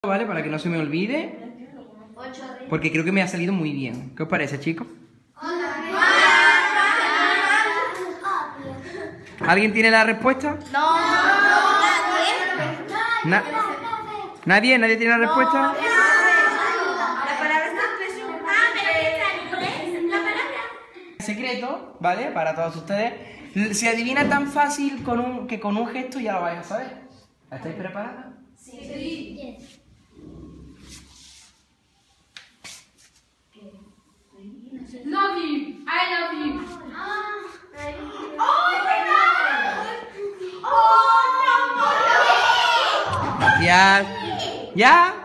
¿Vale? Para que no se me olvide. Porque creo que me ha salido muy bien. ¿Qué os parece, chicos? ¿Alguien tiene la respuesta? No. ¿Nadie? ¿Nadie tiene la respuesta? La palabra está Secreto, ¿vale? Para todos ustedes. Se adivina tan fácil con un gesto ya lo vais a saber. ¿Estáis preparadas? Sí. Love you. I love you. Gracias. ¿Ya?